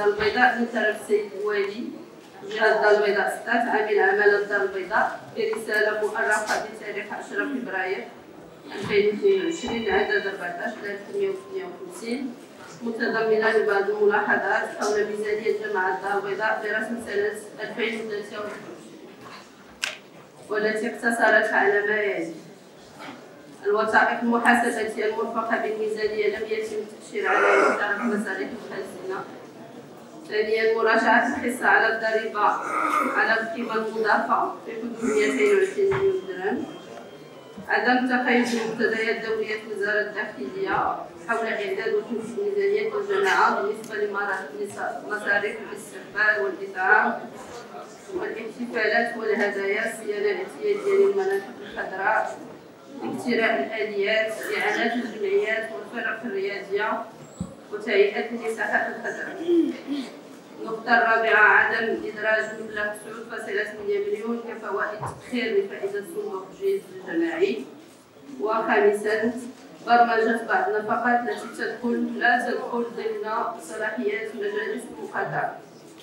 الدار البيضاء من طرف السيد الوالي جهة الدار البيضاء 16 عامل عمالة الدار البيضاء برسالة مؤرخة بتاريخ 10 فبراير 2022 عدد 14358 متضمنة لبعض الملاحظات حول ميزانية جامعة الدار البيضاء برسم سنة 2023 والتي اقتصرت على ما يلي: الوثائق المحاسبية المرفقة بالميزانية لم يتم التأشير عليها من طرف مصاريف الخزينة. ثانيا، مراجعة الحصة على الضريبة على القيمة المضافة في حدود 220 مليون درهم. عدم تقيد مقتضيات دورية وزارة الداخلية حول إعداد وتنفيذ ميزانية الجماعة بالنسبة لمصاريف الاستقبال والإطعام والاحتفالات والهدايا، الصيانة الاعتيادية للمناطق الخضراء، اختراع الآليات، إعانات الجمعيات والفرق الرياضية وتهيئة المساحات الخضراء. النقطة الرابعة، عدم إدراج مبلغ 9.8 مليون كفوائد تأخير لفائدة صندوق الجهاز الجماعي. وخامسا، برمجة بعض النفقات التي لا تدخل ضمن صلاحيات مجالس المقاطعة.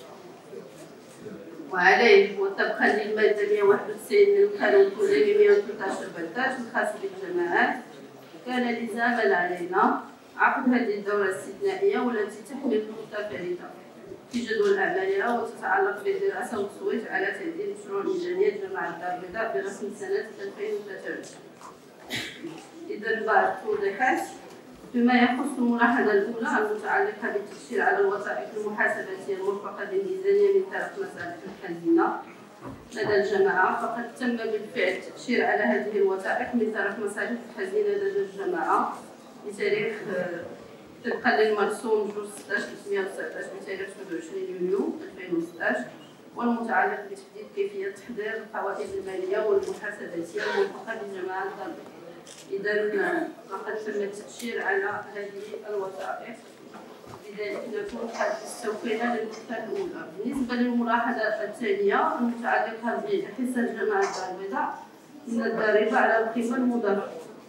وعليه وطبقا للمادة 191 من القانون الكلي 113/13 الخاص بالجماعات، كان لزاما علينا عقد هذه الدورة الاستثنائية والتي تحمل نقطة فارغة في جدول أعمالها وتتعلق بالدراسة والتصويت على تعديل مشروع ميزانية جامعة الدار البيضاء برسم سنة 2023. إذا بعض التوضيحات فيما يخص الملاحظة الأولى المتعلقة بالتأشير على الوثائق المحاسبية المرفقة بالميزانية من طرف مصاريف الخزينة لدى الجماعة، فقد تم بالفعل التأشير على هذه الوثائق من طرف مصاريف الخزينة لدى الجماعة بتاريخ طبقا للمرسوم 2/16/319 بتاريخ 27 يونيو 2016 والمتعلق بتحديد كيفية تحضير القوائم المالية والمحاسبية المرفقة بالجماعة الدار البيضاء. إذا فقد تم التأشير على هذه الوثائق، لذلك نكون قد استوفينا للنقطة الأولى. بالنسبة للملاحظة الثانية المتعلقة بحصة جامعة الدار البيضاء من الضريبة على القيمة المضافة،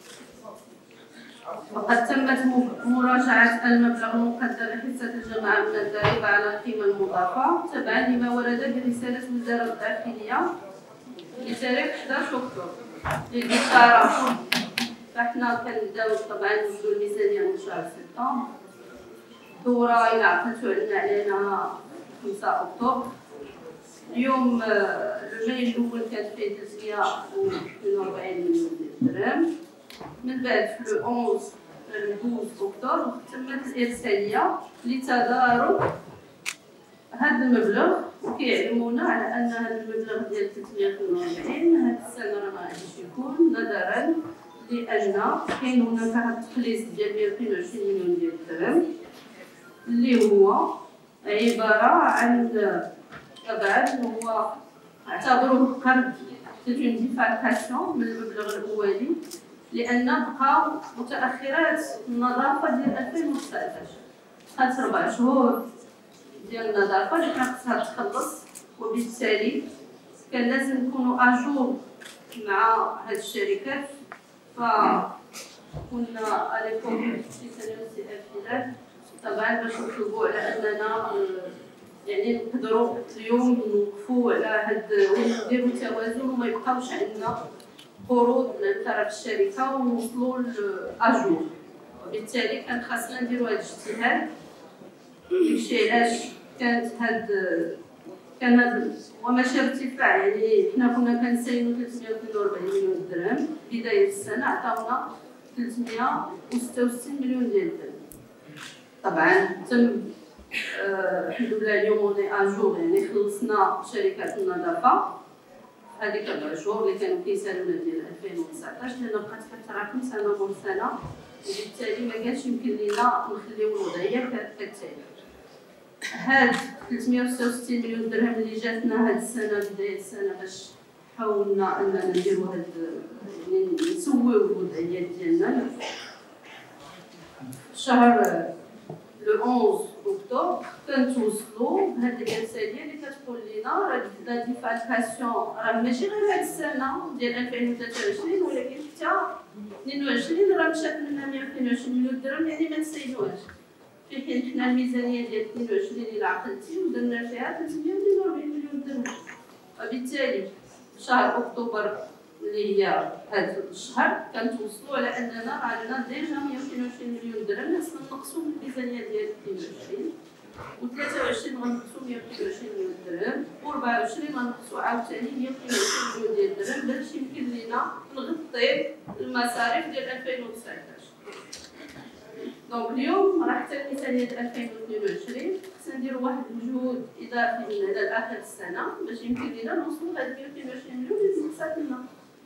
وقد تمت مراجعة المبلغ المقدر لحصة الجامعة من الضريبة على القيمة المضافة تبعا لما ورد برسالة وزارة الداخلية بتاريخ 11 أكتوبر للإشارة. فاحنا كنبداو طبعا نوجدو الميزانية من شهر سبتمبر، الدورة إلا عقدتو علينا 5 أكتوبر. اليوم الميل الأول كانت فيه 342 مليون درهم. من بعد في 12 أكتوبر تمت الإرسالية لتدارك هذا المبلغ، وكيعلمونا على أن هذا المبلغ ديال 342 هذه السنة راه ما غاديش يكون، نظرا لأن كاين هناك واحد التخليص ديال 122 مليون ديال الدرهم اللي هو عبارة عن طبعا هو اعتبروه قرض تجون ديفالكاسيون من المبلغ الأولي، لأن بقاو متأخرات النظافة ديال 2019 بقات 4 شهور ديال النظافة اللي كان خصها تخلص، وبالتالي كان لازم نكونوا أجور مع هاد الشركات. فكنا عليكم في سنة الفلال طبعا باش نطلبوا على أننا يعني نقدروا اليوم نوقفوا على هاد ونديروا توازن وما يبقاوش عندنا قروض من طرف الشركة ونوصلوا لأجور. وبالتالي كان خاصنا نديروا هاد الاجتهاد. داكشي علاش كان هذا وماشي ارتفاع، يعني حنا كنا كنساينو 342 مليون درهم بداية السنة، عطاونا 366 مليون ديال الدرهم. طبعا تم الحمد لله اليوم اوني اجور، يعني خلصنا شركات النظافة هذيك 4 شهور اللي كانوا كيسالونا ديال 2019 لأن بقات كتراكم سنة مور سنة، وبالتالي ما كانش يمكن لينا نخليو الوضعية كالتالي. هاد 366 مليون درهم اللي جاتنا هاد السنة بداية السنة باش حاولنا أننا نديرو هاد يعني نسويو الوضعيات ديالنا. شهر لو 11 أكتوبر كنتوصلوا بهاد الإرسالية اللي كتقول لينا راه لا ديفالكاسيون راه ماشي غير هاد السنة ديال 2023 ولكن حتى 22 راه مشات منها 122 مليون درهم، يعني ما نسينوهاش. في حين حنا الميزانيه ديال 22 الى عقلتي ودرنا فيها 342 مليون درهم. وبالتالي شهر اكتوبر اللي هي هذا الشهر كنتوصلوا على اننا عندنا ديجا 122 مليون درهم خاصنا نقصوا من الميزانيه ديال 22 و23 غنقصوا 122 مليون درهم و24 غنقصوا عاوتاني 122 مليون ديال الدرهم باش يمكن لينا نغطي المصاريف ديال 2019. دونك اليوم راه حتى الميزانيه ديال 2022 خصنا نديروا واحد المجهود اضافي من هنا لاخر السنه باش يمكن لينا نوصلوا لهاد 122 مليون اللي مقصد لنا.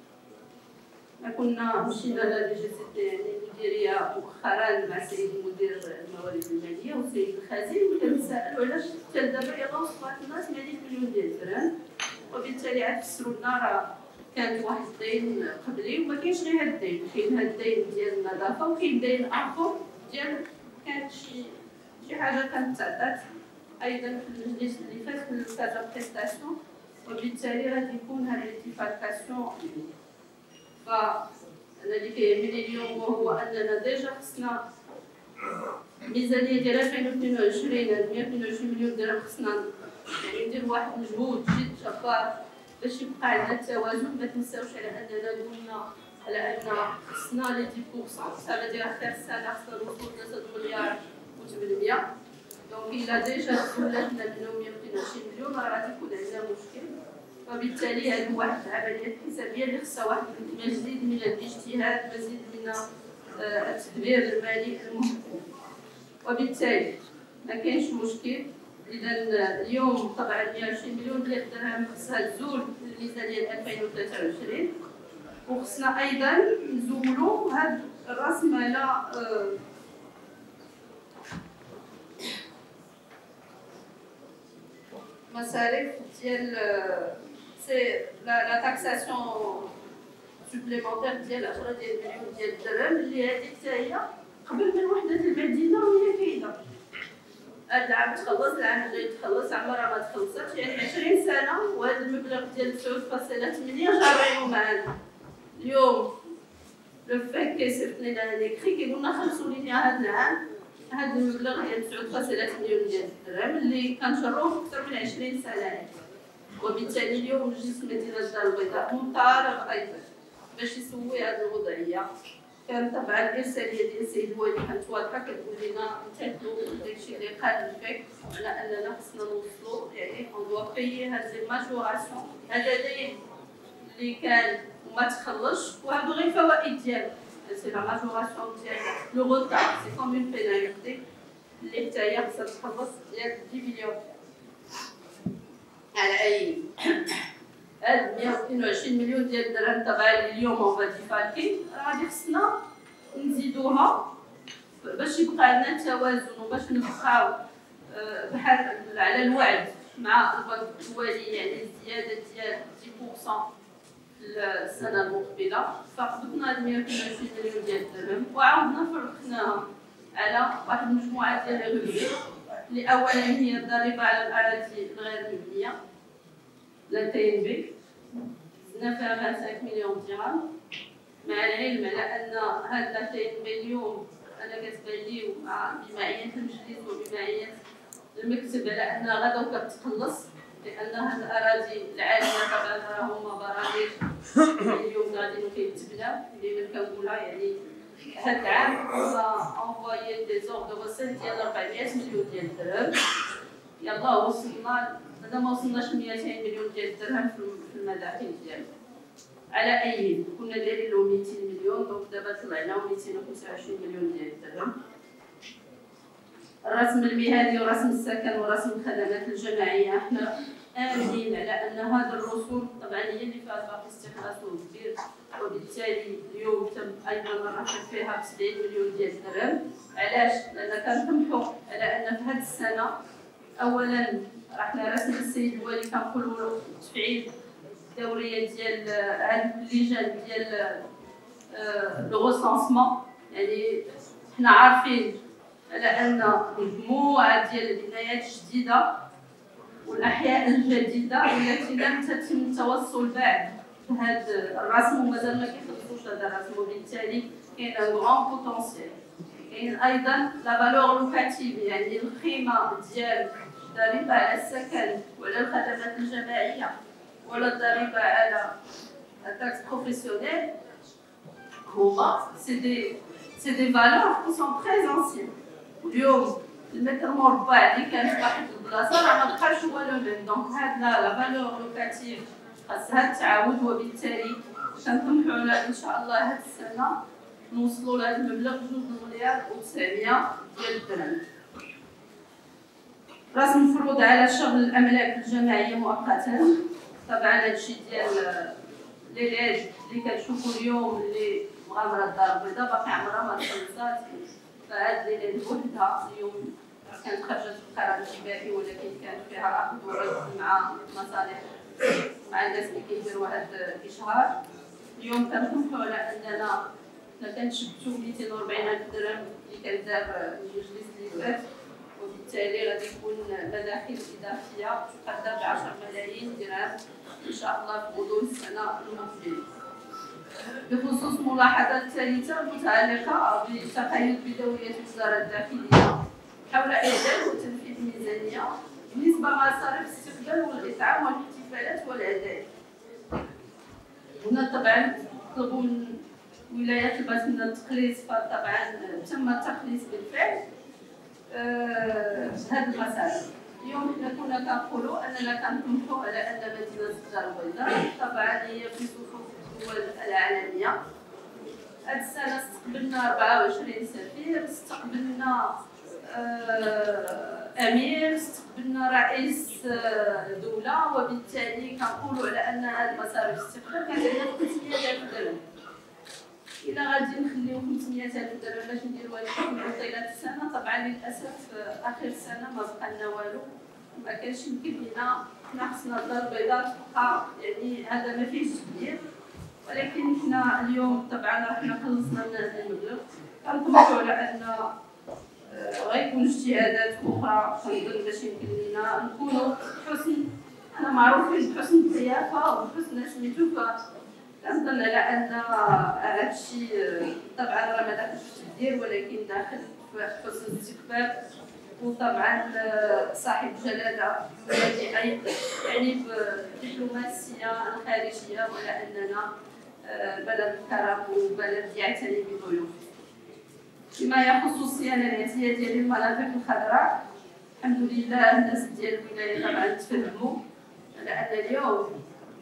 كنا مشينا لدي جي سي تي يعني المديريه مؤخرا مع السيد مدير الموارد الماليه والسيد الخزين وكنسالوا علاش حتى دابا يلاه وصلت لنا 80 مليون ديال الدرهم. وبالتالي عاد فسروا لنا راه كانت واحد الدين قبلي وما كاينش غير هاد الدين، كاين هاد الدين ديال النظافه وكاين دين اخر ديال كانت شي حاجه كانت تعطات ايضا في المجلس اللي فات في الكادر بريستاسيون. وبالتالي غادي يكون هاد الاتفاقاسيون. فأنا اللي كيهمني اليوم هو أننا ديجا خصنا الميزانية ديال 2022 هاد 122 مليون درهم خصنا يعني ندير واحد المجهود جد جبار باش يبقى عندنا التوازن. ما تنساوش على أننا قلنا على أن خصنا لي 10% هذا ديال آخر السنة خصنا نوصلوا 3 مليار و800. دونك إلا ديجا تولاتنا منهم 122 مليون راه غادي يكون عندنا مشكل. وبالتالي هذه واحد العمليات حسابيه اللي خصها واحد مزيد من الاجتهاد، مزيد من التدبير المالي المهم. وبالتالي ما كاينش مشكل. اذا اليوم طبعا 120 مليون ديال الدرهم خصها تزول في الميزانيه 2023 وخصنا ايضا نزولوا هذا راس مال مصاريف ديال سي لا تاكساسيون سوبليمونتير ديال 10 ديال المليون ديال الدرهم اللي هذيك حتى هي قبل من وحده المدينه وهي كاينه. هذا العام تخلص، العام الجاي تخلص، عمرها ما تخلصاتش، يعني 20 سنه وهذا المبلغ ديال 9.8 جاريو معنا. اليوم لو فاك كيصيفط لنا ليكري كيقول لنا خلصوا لي هذا العام هذا المبلغ هي 9.3 مليون ديال الدرهم اللي كنشروه اكثر من 20 سنه. وبالتالي اليوم مجلس مدينه الدار البيضاء مطالب ايضا باش يسوي هذه الوضعيه. كان طبعا الارساليه ديال السيد الوالي كانت واضحه كتقول لنا نمتثلوا داكشي اللي قال الفك على اننا خصنا نوصلوا يعني اون دوا بايي هذه الماجوراسيون. هذا دين اللي كان وما تخلصش وهادو غير فوائد ديالو. سي لا ماجوراسيون ديال لو روتار سي كوم اون بيناليتي اللي حتى هي خصها تخلص ديال 10 مليون. على اي هاد 122 مليون ديال الدرهم طبعا اليوم اون فادي فالكي راه غادي خصنا نزيدوها باش يبقى عندنا توازن وباش نبقاو بحال على الوعد مع البنك الدولي يعني الزياده ديال 10% في السنه المقبله. فقبضنا هاد 122 مليون ديال الدرهم وعاودنا فرقناها على واحد المجموعه ديال الربح اللي اولا هي الضريبه على الاراضي الغير مبنيه لا تي ان بي زدنا فيها 25 مليون درهم، مع العلم على ان هاد لا تي ان بي اليوم انا كتبان لي بمعيه المجلس وبمعيه المكتب على انها غدا كتخلص، لان هاد الاراضي العاليه طبعا راه هما براغيث اليوم غادي كيتبناو اللي كنقولها يعني هاد العام انفوايي دي زور دو ريسيت ديال 400 مليون ديال الدرهم. يلاه وصلنا هذا ما وصلناش 200 مليون ديال الدرهم في المداخل ديالنا. على اي كنا دايرين له 200 مليون دونك دابا طلعنا 225 مليون ديال الدرهم. الرسم المهني ورسم السكن ورسم الخدمات الجماعيه احنا امنين على ان هذا الرسوم طبعا هي اللي فيها باقي استخلاصه كبير، وبالتالي اليوم تم ايضا الرحل فيها ب 70 مليون ديال الدرهم. علاش؟ لان كنطمحوا على ان في هذه السنه اولا رحنا رسم السيد الوالي كنقولوا له تفعيل الدوريه ديال هذه اللجان ديال لو ريسونسمون. يعني حنا عارفين على ان مجموعه ديال البنايات الجديده والاحياء الجديده التي لم تتم التوصل بعد بهذا الرسم ومازال ما كيخلصوش هذا الرسم، وبالتالي كاين ان غران بوتونسيال، كاين ايضا لا فالور لوكاتيف، يعني القيمه ديال الضريبه على السكن وعلى الخدمات الجماعيه ولا الضريبه على التاكس بروفيسيونيل، هما سي دي فالور كي سون تري انسيان. اليوم المتر مربع اللي كان في واحد البلاصه راه ما بقاش هو لو ميم. دونك هاد لا فالور لوكاتيف خاصها تعاود، وبالتالي كنطمحوا على ان شاء الله هاد السنه نوصلوا لهذا المبلغ 2 مليار و900 ديال الدرهم. رسم مفروض على شغل الاملاك الجماعيه مؤقتا. طبعا هادشي ديال لي ليج اللي كتشوفوا اليوم اللي مغامره الدار البيضاء باقي عمرها ما تخلصات، فهاد لي ليج وحدها اليوم كانت خرجت في القرار الجبائي، ولكن كان فيها اخذ ورد مع مصالح مع الناس اللي كيديروا هاد الاشهار. اليوم كنطمحوا على اننا كنشبتوا 240 الف درهم اللي كندار المجلس اللي فات، وبالتالي غادي يكون مداخل اضافيه تقدر ب 10 ملايين درهم ان شاء الله في غضون السنه المقبله. بخصوص ملاحظات ثالثه متعلقه بتقييد بدوريه وزاره الداخليه حول اعداد وتنفيذ ميزانيه بالنسبه لمصاريف الاستقبال والاطعام والاحتفالات والعزائم. هنا طبعا طلبوا الولايات طلبت لنا التقليص، فطبعا تم التقليص بالفعل هذه المصاريف. اليوم حنا كنا كنقولوا اننا كنطمحوا على ان مدينه الدار البيضاء طبعا هي في صفوف الدول العالميه. هذه السنه استقبلنا 24 سفير، استقبلنا امير، استقبلنا رئيس دوله، وبالتالي كنقولوا على ان هذه مصاريف الاستقبال كانت عندنا 500,000 درهم. إلا غادي نخليو 500,000 درهم باش نديرو هادشي كله طيلة السنة، طبعا للأسف آخر السنة ما بقى لنا والو، ما كانش يمكن لينا. حنا خصنا الدار البيضاء تبقى، يعني هذا ما فيهش كبير، ولكن حنا اليوم طبعا حنا خلصنا من هذا المبلغ. كنطمحوا على أن غيكون اجتهادات أخرى كنظن باش يمكن لينا نكونوا حسن، حنا معروفين بحسن الضيافة وبحسن سميتو، كنظن على ان هادشي طبعا راه ما داخلش في التدبير ولكن داخل في حسن الاستقبال. وطبعا صاحب جلاله يعني بالدبلوماسيه الخارجيه، ولا اننا بلد كرم وبلد يعتني بضيوفه. فيما يخص الصيانه الذاتيه ديال المناطق الخضراء، الحمد لله الناس ديال الولايه طبعا تفهموا على ان اليوم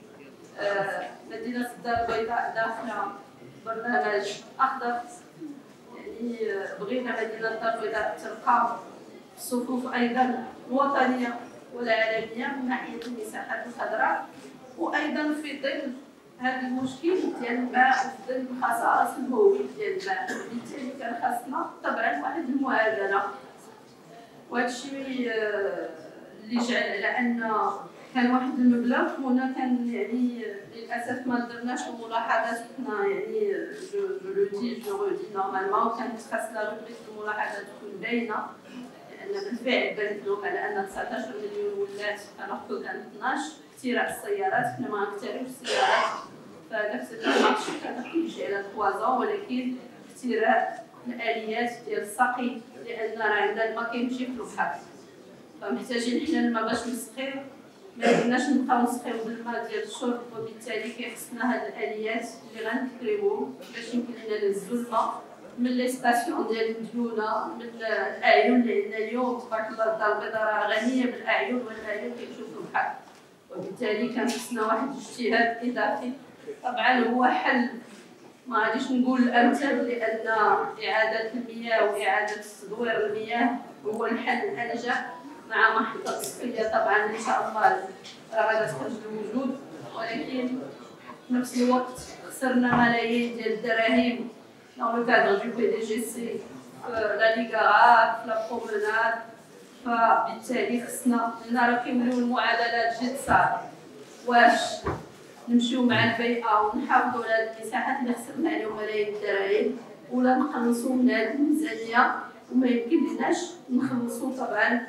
مدينة الدار البيضاء داخلة برنامج أخضر، يعني بغينا مدينة الدار البيضاء تبقى في الصفوف أيضا الوطنية والعالمية من ناحية المساحات الخضراء، وأيضا في ظل هذا المشكل ديال الماء وفي ظل خصائص الهوية ديال الماء. بالتالي كان خاصنا طبعا واحد المعادلة، وهذا الشيء اللي جعل على أن كان واحد المبلغ هنا كان يعني للاسف ما درناش الملاحظات. حنا يعني جو رودي نورمالمون كانت خاصنا ربريك الملاحظات تكون باينه، لان بالفعل بانت لهم على ان 19 مليون ولات الوغ كانت 12. اختراع السيارات حنا ما نخترعوش السيارات، فنفس الماتش كان كيمشي على 3 ans، ولكن اختراع الاليات ديال السقي، لان راه عندنا الماء كيمشي في البحر، فمحتاجين حنا الماء باش نسقيو، ما يمكنناش نبقاو نسقيو بالماء ديال الشرب، وبالتالي كيخصنا هاد الاليات اللي غنكريوهم باش يمكن لنا نهزو الماء من لي ستاسيون ديال المديونه، من الاعين اللي عندنا اليوم. تبارك الله الدار البيضاء راه غنيه بالاعين، والاعين كيشوفوا البحر، وبالتالي كان خصنا واحد الاجتهاد اضافي. طبعا هو حل ما غاديش نقول الامثل، لان اعاده المياه واعاده تدوير المياه هو الحل الانجح، مع محطة تصفية طبعا إن شاء الله غادي تخرج للوجود، ولكن في نفس الوقت خسرنا ملايين ديال الدراهم dans le cadre du PDGC في لا ليغارات في لا بروموناد. فبالتالي خصنا راه كيوليو المعادلات جد صعبة، واش نمشيو مع البيئة ونحافظوا على هاد المساحات اللي خسرنا عليهم ملايين الدراهم، ولا نخلصوا من هاد الميزانية وما يمكنلناش نخلصوا طبعا،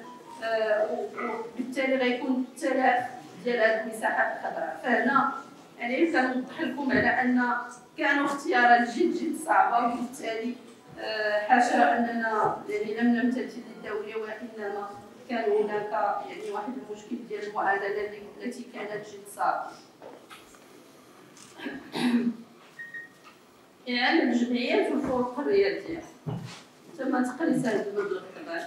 وبالتالي غيكون التلف ديال هذه المساحات الخضراء. فهنا يعني كنوضح لكم على ان كانوا اختيارات جد صعبه، وبالتالي حاشا اننا يعني لم نمتثل للدوريه، وانما كان هناك يعني واحد المشكل ديال المعادله التي كانت جد صعبه. يعني الجمعيات والفروق الرياضيه تم تقليص هذا المبلغ طبعا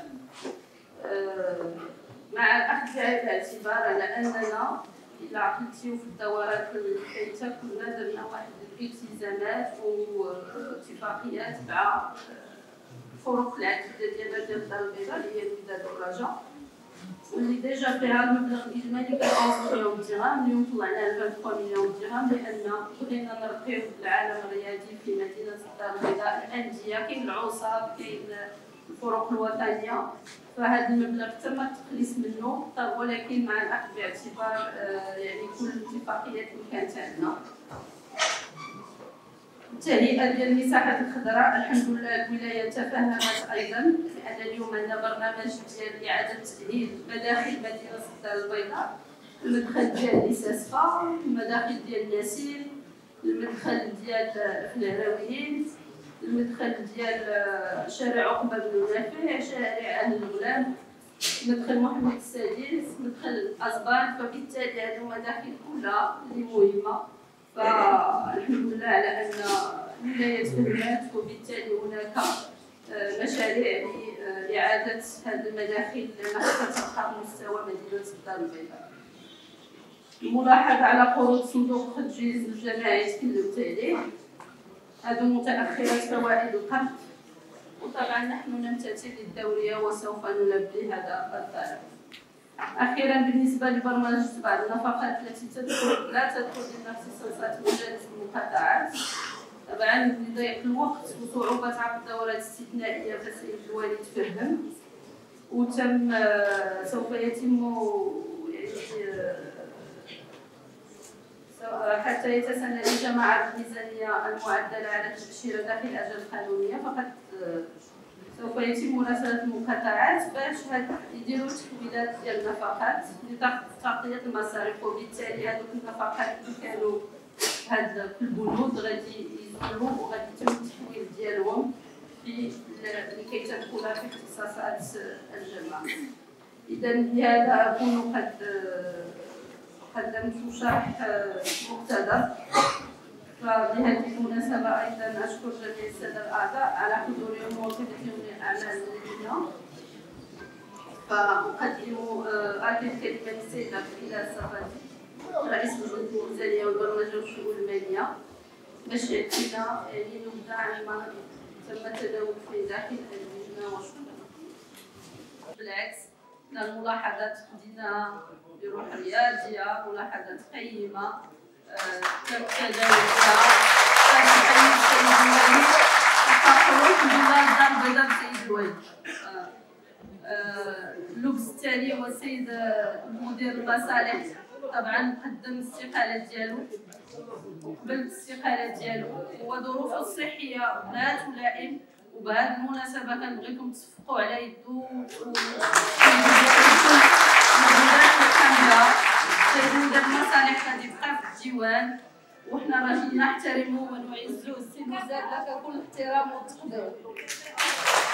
مع الاخذ بعين الاعتبار على اننا الى عقلتيو في الدورات الفايته كنا درنا واحد الالتزامات واتفاقيات مع الفروق العديده ديال الدار البيضاء اللي هي الوداد والرجاء، واللي ديجا فيها المبلغ الاجمالي كان 11 مليون درهم. اليوم طلعنا ل 23 مليون درهم لان بغينا نرقيو العالم الرياضي في مدينه الدار البيضاء. الانديه كاين العصاب، كاين الفروق الوطنيه، فهذا المبلغ تم التقليص منه، ولكن مع الاخذ باعتبار يعني كل الاتفاقيات اللي كانت عندنا. التهيئه ديال المساحات الخضراء الحمد لله الولايه تفهمت ايضا بان اليوم عندنا برنامج ديال اعاده تاهيل مداخل مدينه الدار البيضاء، المدخل ديال ليساسفا، المداخل ديال ياسين، المدخل ديال الفلهراويين، المدخل ديال شارع عقبه بن نافع، شارع اهل الغلام، مدخل محمد السادس، مدخل أزبان. فبالتالي هذه المداخل كلها اللي مهمه، فالحمد لله على ان الولايه تفهمت، وبالتالي هناك مشاريع لاعاده هذه المداخل حتى ترقى مستوى مدينه الدار البيضاء. الملاحظه على قروض صندوق التجهيز الجماعي تكلمت عليه، هذو متاخرات فوائد القرض، وطبعا نحن نمتثل للدوريه وسوف نلبي هذا الطلب. اخيرا بالنسبه لبرمجه بعض النفقات التي لا تدخل ضمن اختصاصات مجالس المقاطعات، طبعا لضيق الوقت وصعوبه عقد دورات استثنائيه فالسيد الوالي تفهم، وتم سوف يتم حتى يتسنى لجماعة الميزانية المعدلة على التأشيرة داخل أجل قانونية، فقد سوف يتم مراسلة المقاطعات باش يديروا تحويلات ديال النفقات لتغطية المصاريف، وبالتالي هذوك النفقات اللي كانوا هاد البنود غادي يزولوا وغادي يتم التحويل ديالهم لكي تدخل في اختصاصات الجماعة. إذا بهذا أكون قدمت شرح مقتضب. فبهذه المناسبة أيضا أشكر جميع السادة الأعضاء على حضورهم ووقفتهم لأعمال اللجنة. فأقدم الكلمة للسيد عبد الإله الصفاتي رئيس لجنة الميزانية والبرمجة والشؤون المالية باش يأتينا يعني نبذة عن ما تم التداول في داخل اللجنة والشؤون. بالعكس الملاحظات خديناها بروح رياضية، ملاحظات قيمة تم تداولها باش تحيي السيد الوالي وخروج ديال الدار البيضاء بالسيد الوالي. اللبس الثاني هو السيد مدير المصالح، طبعا قدم الاستقالة ديالو وقبل الاستقالة ديالو، وظروفه الصحية لا تلائم. وبهذه المناسبة كنبغيكم تصفقوا على يدو السيد مدير المصالح غادي يبقى في الديوان، وحنا راجل نحترمه ونعزه. السي مزاد لك كل الاحترام والتقدير.